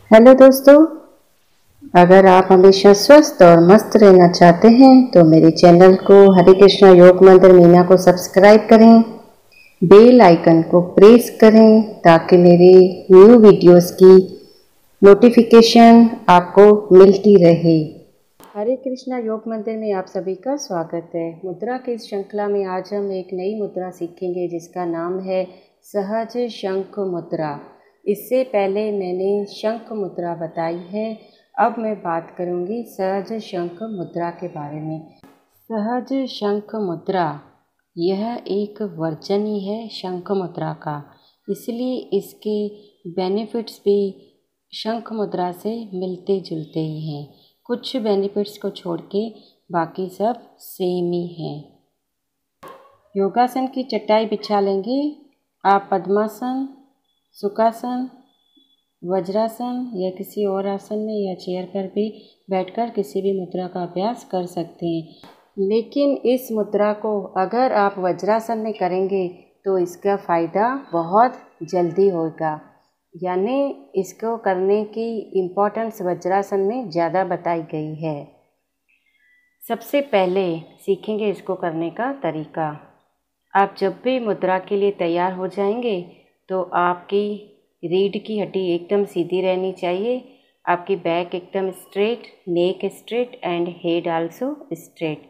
Hello दोस्तों, अगर आप हमेशा स्वस्थ और मस्त रहना चाहते हैं तो मेरे चैनल को हरे कृष्णा योग मंदिर मीना को सब्सक्राइब करें, बेल आइकन को प्रेस करें ताकि मेरे न्यू वीडियोस की नोटिफिकेशन आपको मिलती रहे। हरे कृष्णा योग मंदिर में आप सभी का स्वागत है। मुद्रा की इस श्रृंखला में आज हम एक नई मुद्रा सीखेंगे जिसका नाम है सहज शंख मुद्रा। इससे पहले मैंने शंख मुद्रा बताई है, अब मैं बात करूंगी सहज शंख मुद्रा के बारे में। सहज शंख मुद्रा यह एक वर्जन ही है शंख मुद्रा का, इसलिए इसके बेनिफिट्स भी शंख मुद्रा से मिलते जुलते ही हैं। कुछ बेनिफिट्स को छोड़ के बाकी सब सेम ही हैं। योगासन की चटाई बिछा लेंगे। आप पद्मासन, सुखासन, वज्रासन या किसी और आसन में या चेयर पर भी बैठकर किसी भी मुद्रा का अभ्यास कर सकते हैं। लेकिन इस मुद्रा को अगर आप वज्रासन में करेंगे तो इसका फ़ायदा बहुत जल्दी होगा, यानी इसको करने की इम्पोर्टेंस वज्रासन में ज़्यादा बताई गई है। सबसे पहले सीखेंगे इसको करने का तरीका। आप जब भी मुद्रा के लिए तैयार हो जाएंगे तो आपकी रीढ़ की हड्डी एकदम सीधी रहनी चाहिए, आपकी बैक एकदम straight, neck straight and head also straight.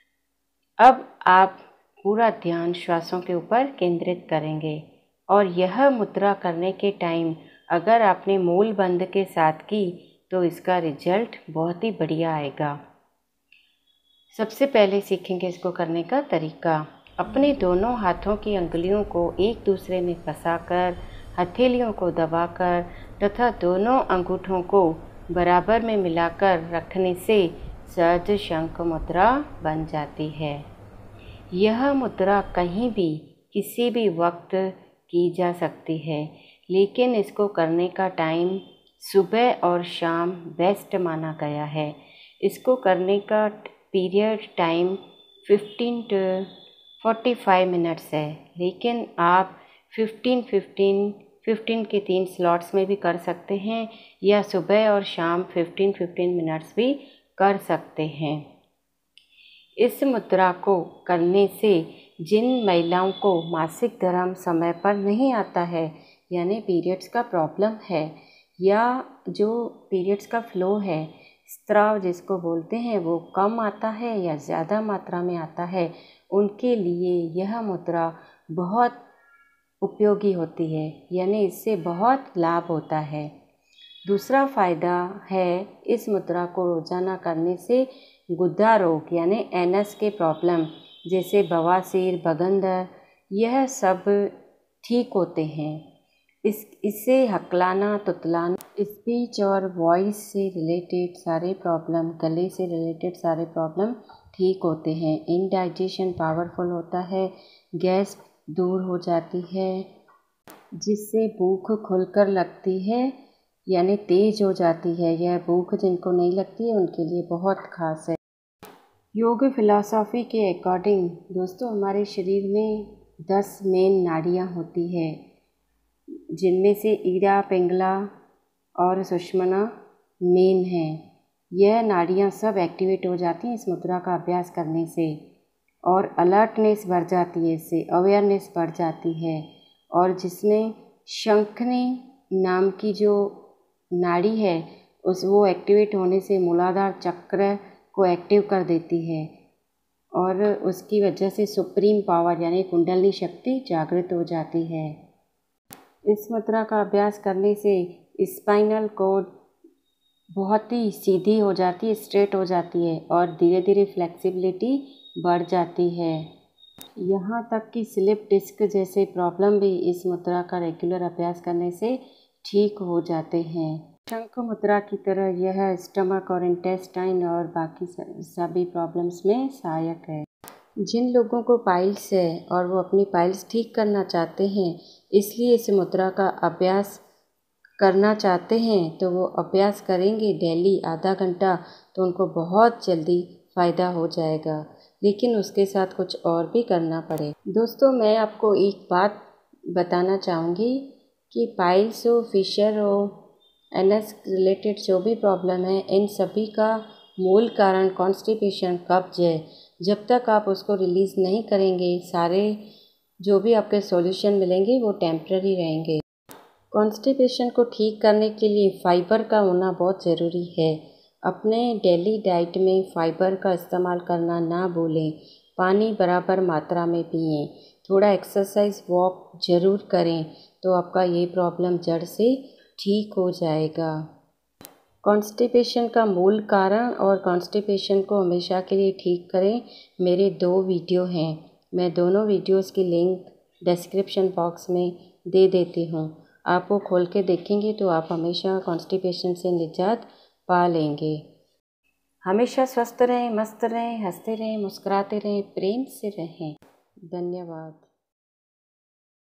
अब आप पूरा ध्यान श्वासों के ऊपर केंद्रित करेंगे और यह मुद्रा करने के टाइम अगर आपने मूल बंद के साथ की तो इसका रिजल्ट बहुत ही बढ़िया आएगा। सबसे पहले सीखेंगे इसको करने का तरीका। अपने दोनों हाथों की अंगुलियों को एक दूसरे में फंसाकर, हथेलियों को दबाकर तथा दोनों अंगूठों को बराबर में मिलाकर रखने से सहज शंख मुद्रा बन जाती है। यह मुद्रा कहीं भी किसी भी वक्त की जा सकती है, लेकिन इसको करने का टाइम सुबह और शाम बेस्ट माना गया है। इसको करने का पीरियड टाइम 15 to 45 मिनट्स है, लेकिन आप 15 के 3 स्लॉट्स में भी कर सकते हैं या सुबह और शाम 15 मिनट्स भी कर सकते हैं। इस मुद्रा को करने से जिन महिलाओं को मासिक धर्म समय पर नहीं आता है, यानी पीरियड्स का प्रॉब्लम है या जो पीरियड्स का फ्लो है, स्त्राव जिसको बोलते हैं, वो कम आता है या ज़्यादा मात्रा में आता है, उनके लिए यह मुद्रा बहुत उपयोगी होती है, यानी इससे बहुत लाभ होता है। दूसरा फ़ायदा है इस मुद्रा को रोज़ाना करने से गुर्दा रोग यानी एनस के प्रॉब्लम जैसे बवासीर, बगंदर, यह सब ठीक होते हैं। इससे हकलाना, तुतलाना, स्पीच और वॉइस से रिलेटेड सारे प्रॉब्लम, गले से रिलेटेड सारे प्रॉब्लम ठीक होते हैं। इंडाइजेशन पावरफुल होता है, गैस दूर हो जाती है, जिससे भूख खुलकर लगती है यानी तेज हो जाती है। यह भूख जिनको नहीं लगती है उनके लिए बहुत खास है। योग फिलॉसफी के अकॉर्डिंग दोस्तों, हमारे शरीर में 10 मेन नाड़ियाँ होती है, जिनमें से ईड़ा, पिंगला और सुषुम्ना मेन हैं। यह नाड़ियाँ सब एक्टिवेट हो जाती हैं इस मुद्रा का अभ्यास करने से, और अलर्टनेस बढ़ जाती है, इससे अवेयरनेस बढ़ जाती है। और जिसमें शंखनी नाम की जो नाड़ी है वो एक्टिवेट होने से मूलाधार चक्र को एक्टिव कर देती है और उसकी वजह से सुप्रीम पावर यानी कुंडलिनी शक्ति जागृत हो जाती है। इस मुद्रा का अभ्यास करने से स्पाइनल कॉर्ड बहुत ही सीधी हो जाती है, स्ट्रेट हो जाती है और धीरे धीरे फ्लेक्सिबिलिटी बढ़ जाती है। यहाँ तक कि स्लिप डिस्क जैसे प्रॉब्लम भी इस मुद्रा का रेगुलर अभ्यास करने से ठीक हो जाते हैं। शंख मुद्रा की तरह यह स्टमक और इंटेस्टाइन और बाकी सभी प्रॉब्लम्स में सहायक है। जिन लोगों को पाइल्स है और वो अपनी पाइल्स ठीक करना चाहते हैं, इसलिए इस मुद्रा का अभ्यास करना चाहते हैं, तो वो अभ्यास करेंगे डेली आधा घंटा तो उनको बहुत जल्दी फ़ायदा हो जाएगा। लेकिन उसके साथ कुछ और भी करना पड़े। दोस्तों, मैं आपको एक बात बताना चाहूँगी कि पाइल्स हो, फिशर हो, एनएस रिलेटेड जो भी प्रॉब्लम है, इन सभी का मूल कारण कॉन्स्टिपेशन, कब्ज है। जब तक आप उसको रिलीज़ नहीं करेंगे, सारे जो भी आपके सॉल्यूशन मिलेंगे वो टेम्पररी रहेंगे। कॉन्स्टिपेशन को ठीक करने के लिए फाइबर का होना बहुत ज़रूरी है। अपने डेली डाइट में फाइबर का इस्तेमाल करना ना भूलें। पानी बराबर मात्रा में पिएं। थोड़ा एक्सरसाइज वॉक ज़रूर करें तो आपका ये प्रॉब्लम जड़ से ठीक हो जाएगा। कॉन्स्टिपेशन का मूल कारण और कॉन्स्टिपेशन को हमेशा के लिए ठीक करें, मेरे 2 वीडियो हैं। मैं दोनों वीडियोस की लिंक डिस्क्रिप्शन बॉक्स में दे देती हूँ। आप वो खोल के देखेंगे तो आप हमेशा कॉन्स्टिपेशन से निजात पा लेंगे। हमेशा स्वस्थ रहें, मस्त रहें, हंसते रहें, मुस्कुराते रहें, प्रेम से रहें। धन्यवाद।